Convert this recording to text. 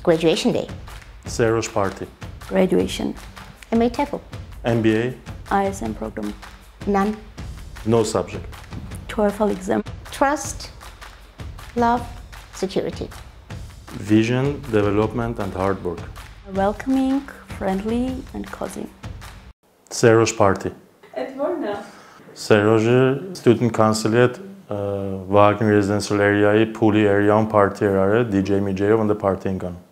Graduation day. Serosh party. Graduation. MA TEFL. MBA. ISM program. None. No subject. TOEFL exam. Trust, love, security. Vision, development and hard work. Welcoming, friendly and cozy. Serosh party. At Varna. Serosh student counciliyet Wagner residential area, Puli area, party area, DJ Mijeo and the partying on.